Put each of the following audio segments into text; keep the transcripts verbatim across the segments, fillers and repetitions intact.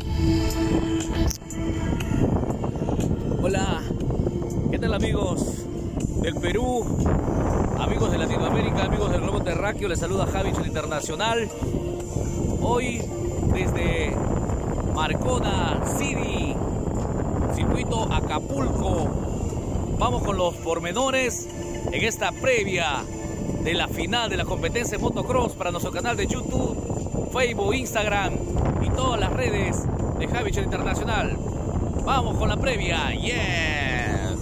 Hola, ¿qué tal amigos del Perú, amigos de Latinoamérica, amigos del globo terráqueo? Les saluda Javich, el Internacional. Hoy desde Marcona City, circuito Acapulco, vamos con los pormenores en esta previa de la final de la competencia de motocross para nuestro canal de YouTube, Facebook, Instagram y todas las redes de Javich, el Internacional. Vamos con la previa, yeah.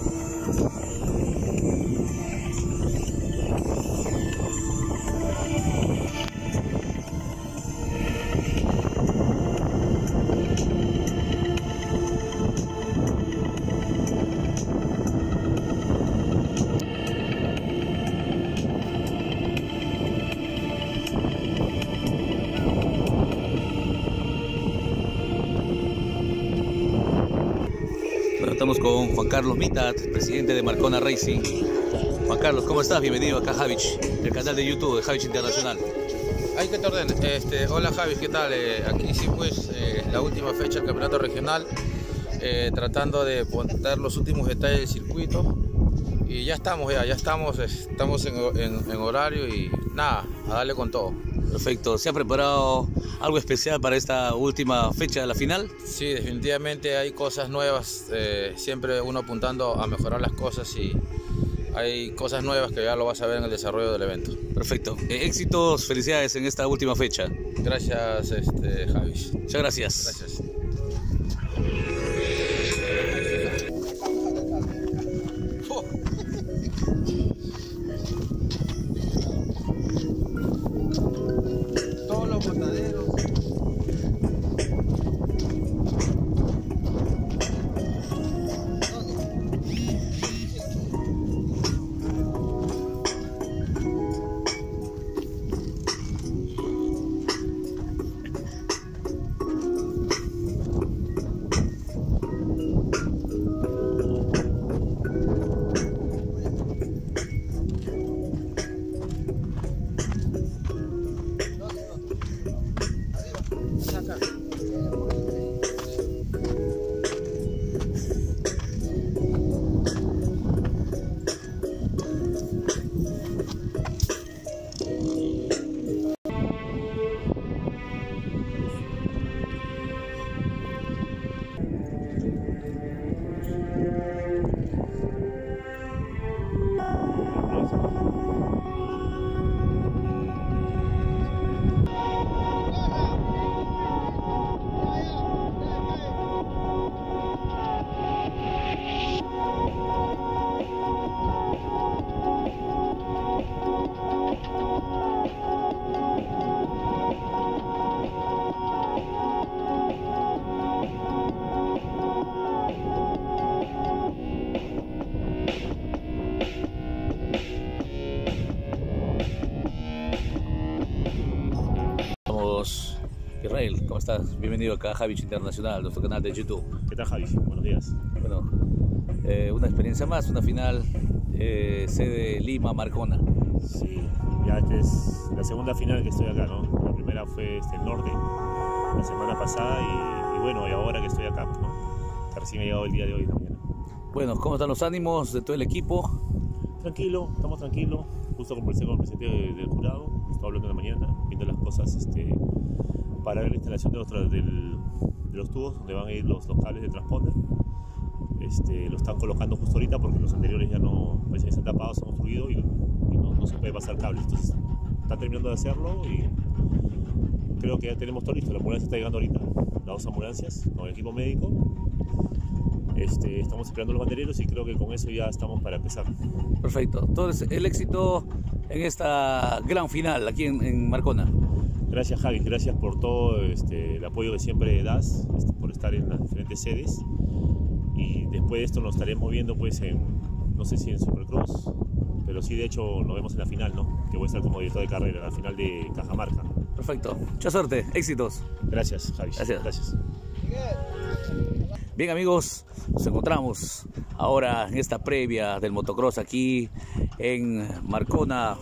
Estamos con Juan Carlos Mitad, presidente de Marcona Racing. Juan Carlos, ¿cómo estás? Bienvenido acá a Javich, el canal de YouTube de Javich Internacional. Ay, ¿qué te orden? Este, hola Javich, ¿qué tal? Eh, aquí sí pues eh, la última fecha del campeonato regional, eh, tratando de poner los últimos detalles del circuito. Y ya estamos, ya, ya estamos, estamos en, en, en horario y nada, a darle con todo. Perfecto, ¿se ha preparado algo especial para esta última fecha de la final? Sí, definitivamente hay cosas nuevas, eh, siempre uno apuntando a mejorar las cosas y hay cosas nuevas que ya lo vas a ver en el desarrollo del evento. Perfecto, eh, éxitos, felicidades en esta última fecha. Gracias, este, Javich. Muchas gracias. Gracias. Todos los botaderos. Israel, ¿cómo estás? Bienvenido acá a Javich Internacional, nuestro canal de YouTube. ¿Qué tal, Javi? Buenos días. Bueno, eh, una experiencia más, una final, eh, sede Lima, Marcona. Sí, ya esta es la segunda final que estoy acá, ¿no? La primera fue este, el norte, la semana pasada y, y bueno, y ahora que estoy acá, ¿no? Que recién he llegado el día de hoy, la mañana. Bueno, ¿cómo están los ánimos de todo el equipo? Tranquilo, estamos tranquilos. Justo conversé con el presidente del jurado, estaba hablando en la mañana, viendo las cosas este, para ver la instalación de los, del, de los tubos donde van a ir los, los cables de transponder. Este, lo están colocando justo ahorita porque los anteriores ya no, pues, se han tapado, se han obstruido y, y no, no se puede pasar cables. Entonces están terminando de hacerlo y creo que ya tenemos todo listo. La ambulancia está llegando ahorita, las dos ambulancias con el equipo médico. Este, estamos esperando los bandereros y creo que con eso ya estamos para empezar. Perfecto. Entonces, el éxito en esta gran final aquí en, en Marcona. Gracias, Javi, gracias por todo este, el apoyo que siempre das, este, por estar en las diferentes sedes. Y después de esto nos estaremos viendo, pues, en, no sé si en Supercross, pero sí, de hecho, nos vemos en la final, ¿no? Que voy a estar como director de carrera, en la final de Cajamarca. Perfecto. Mucha suerte, éxitos. Gracias, Javi. Gracias. Gracias. Bien, amigos, nos encontramos ahora en esta previa del motocross aquí en Marcona,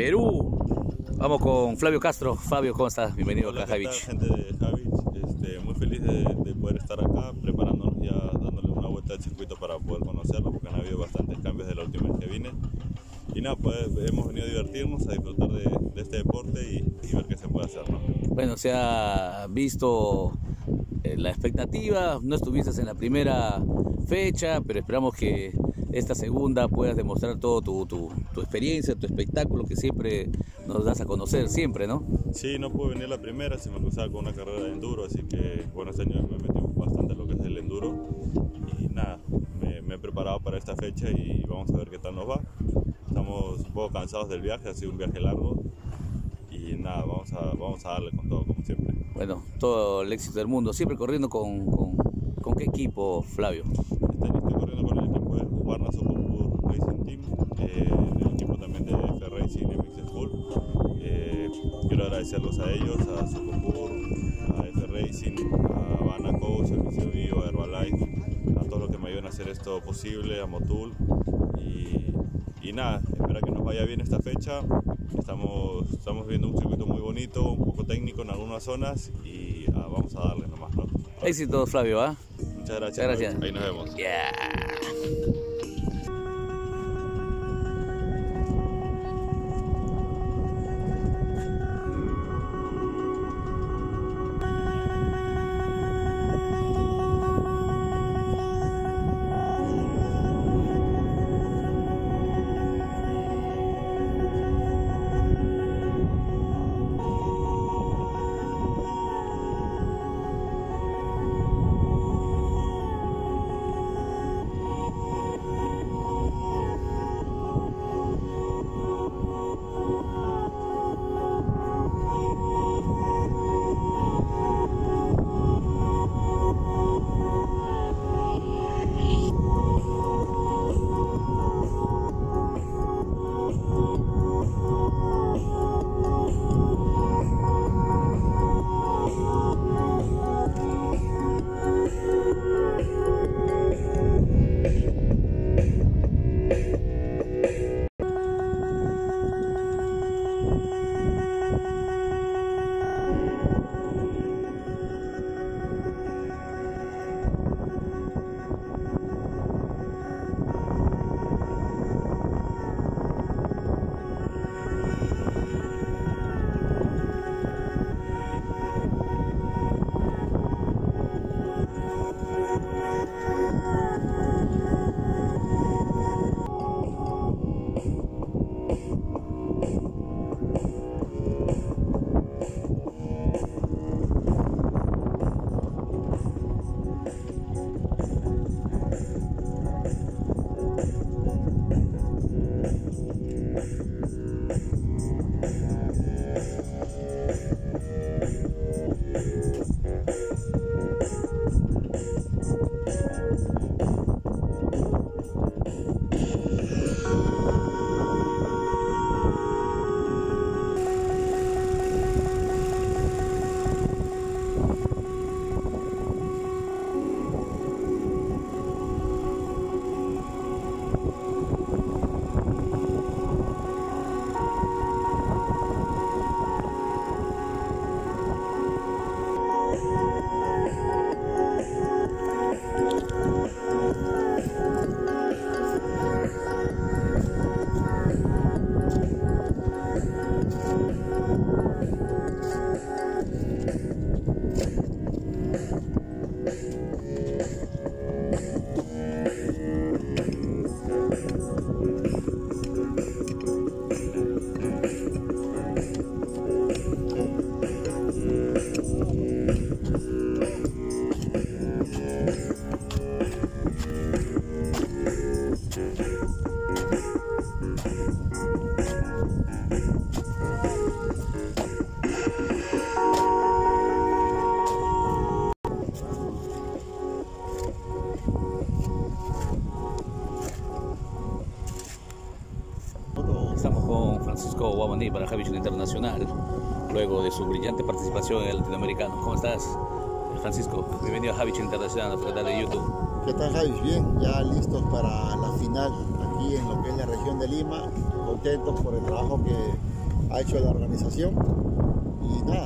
Perú. Vamos con Flavio Castro. Fabio, ¿cómo estás? Bienvenido Hola, acá a ¿qué tal, Javich. gente de Javich? Este, muy muy feliz de, de poder estar acá, preparándonos ya, dándole una vuelta al circuito para poder conocerlo, porque han habido bastantes cambios de la última vez que vine. Y nada, pues hemos venido a divertirnos, a disfrutar de, de este deporte y, y ver qué se puede hacer, ¿no? Bueno, se ha visto eh, la expectativa, no estuviste en la primera fecha, pero esperamos que esta segunda puedas demostrar todo tu, tu, tu experiencia, tu espectáculo que siempre nos das a conocer, siempre, ¿no? Sí, no pude venir la primera, se me cruzaba con una carrera de enduro, así que bueno, este año me metí bastante en lo que es el enduro y nada, me, me he preparado para esta fecha y vamos a ver qué tal nos va. Estamos un poco cansados del viaje, ha sido un viaje largo y nada, vamos a, vamos a darle con todo como siempre. Bueno, todo el éxito del mundo, siempre corriendo con, con, ¿con qué equipo, Flavio? Este año estoy corriendo con el equipo de Husqvarna Socopur Racing Team, eh, el equipo también de F Racing y Mixed Full. Eh, quiero agradecerlos a ellos, a Socopur, a F Racing, a Habana Coach, a Mixed Bio, a Herbalife, a todos los que me ayudan a hacer esto posible, a Motul. Y, y nada, espero que nos vaya bien esta fecha. Estamos, estamos viendo un circuito muy bonito, un poco técnico en algunas zonas y ah, vamos a darle nomás, ¿no? Éxito, Flavio, ¿ah? ¿eh? Muchas gracias. Muchas gracias. Ahí nos vemos. Yeah. Estamos con Francisco Guamaní para Javichon Internacional, luego de su brillante participación en el Latinoamericano. ¿Cómo estás, Francisco? Bienvenido a Javichon Internacional, a tu canal de YouTube. ¿Qué tal, Javi? Bien, ya listos para la final aquí en lo que es la región de Lima, contentos por el trabajo que ha hecho la organización y nada,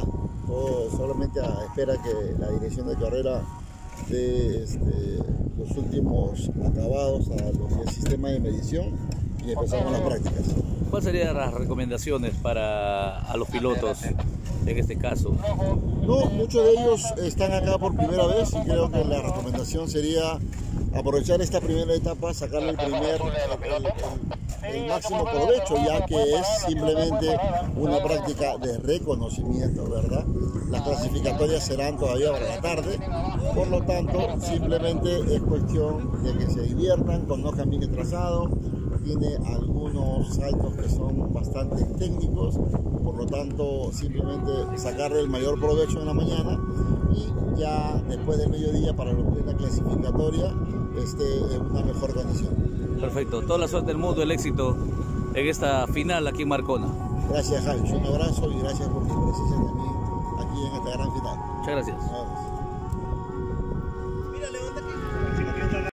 todo solamente a espera que la dirección de carrera dé este, los últimos acabados a lo que es el sistema de medición y empezamos las prácticas. ¿Cuáles serían las recomendaciones para a los pilotos en este caso? No, muchos de ellos están acá por primera vez y creo que la recomendación sería aprovechar esta primera etapa, sacarle el primer, el, el, el máximo provecho, ya que es simplemente una práctica de reconocimiento, ¿verdad? Las clasificatorias serán todavía para la tarde, por lo tanto, simplemente es cuestión de que se diviertan, conozcan bien el trazado. Tiene algunos saltos que son bastante técnicos, por lo tanto simplemente sacarle el mayor provecho en la mañana y ya después del mediodía para lo que es la clasificatoria esté en una mejor condición. Perfecto, toda la suerte del mundo, el éxito en esta final aquí en Marcona. Gracias, Javi, un abrazo y gracias por tu presencia también aquí en esta gran final. Muchas gracias.